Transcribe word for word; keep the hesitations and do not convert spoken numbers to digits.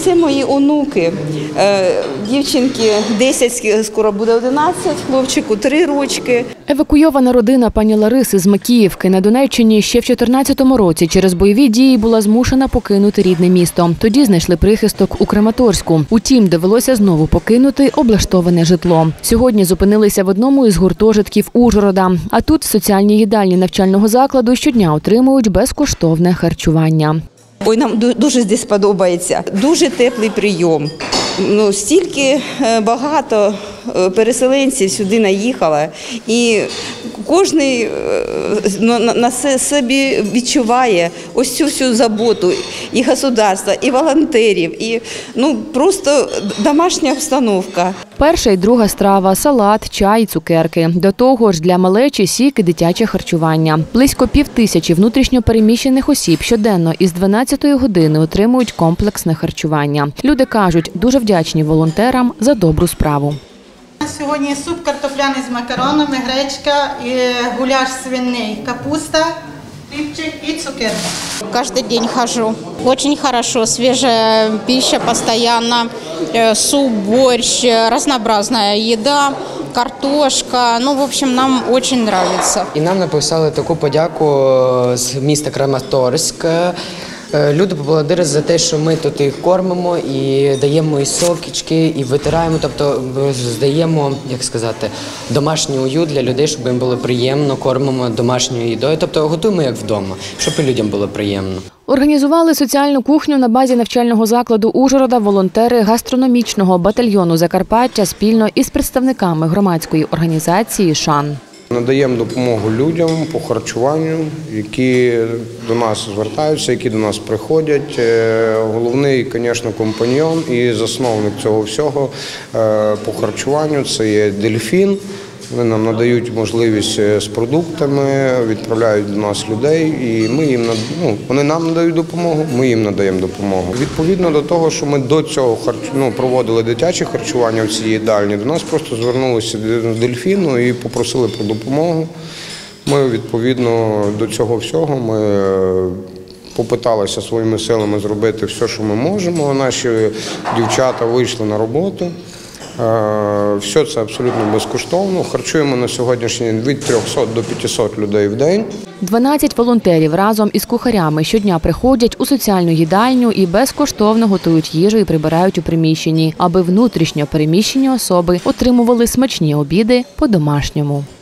Це мої онуки, дівчинки десять, скоро буде одинадцять, хлопчику три рочки. Евакуйована родина пані Лариси з Макіївки на Донеччині ще в чотирнадцятому році через бойові дії була змушена покинути рідне місто. Тоді знайшли прихисток у Краматорську. Утім, довелося знову покинути облаштоване житло. Сьогодні зупинилися в одному із гуртожитків Ужгорода. А тут соціальні їдальні навчального закладу щодня отримують безкоштовне харчування. Ой, нам дуже здесь подобається. Дуже теплий прийом. Ну, стільки багато переселенців сюди наїхало, і кожен на собі відчуває ось цю всю заботу і государства, і волонтерів, і ну, просто домашня обстановка. Перша і друга страва – салат, чай, цукерки. До того ж для малечі сік і дитяче харчування. Близько півтисячі внутрішньопереміщених осіб щоденно із дванадцятої години отримують комплексне харчування. Люди кажуть, дуже вдячні волонтерам за добру справу. Сьогодні суп картопляний з макаронами, гречка, гуляш свиний, капуста, хлібчик и цукерки. Каждый день хожу. Очень хорошо, свежая пища постоянно, суп, борщ, разнообразная еда, картошка. Ну, в общем, нам очень нравится. І нам написали таку подяку з міста Краматорськ. Люди поблагодарили за те, що ми тут їх кормимо і даємо і сокічки, і витираємо, тобто здаємо, як сказати, домашній уют для людей, щоб їм було приємно, кормимо домашньою їдою, тобто готуємо як вдома, щоб і людям було приємно. Організували соціальну кухню на базі навчального закладу Ужгорода волонтери гастрономічного батальйону Закарпаття спільно із представниками громадської організації «Шан». Надаємо допомогу людям по харчуванню, які до нас звертаються, які до нас приходять. Головний, звісно, компаньйон і засновник цього всього по харчуванню – це є «Дельфін». Вони нам надають можливість з продуктами, відправляють до нас людей, і ми їм, ну, вони нам надають допомогу, ми їм надаємо допомогу. Відповідно до того, що ми до цього ну, проводили дитяче харчування в цій їдальні, до нас просто звернулися з «Дельфіну» і попросили про допомогу. Ми, відповідно до цього всього, ми попиталися своїми силами зробити все, що ми можемо. Наші дівчата вийшли на роботу. Все це абсолютно безкоштовно. Харчуємо на сьогоднішній день від трьохсот до п'ятисот людей в день. дванадцять волонтерів разом із кухарями щодня приходять у соціальну їдальню і безкоштовно готують їжу і прибирають у приміщенні, аби внутрішньо переміщені особи отримували смачні обіди по-домашньому.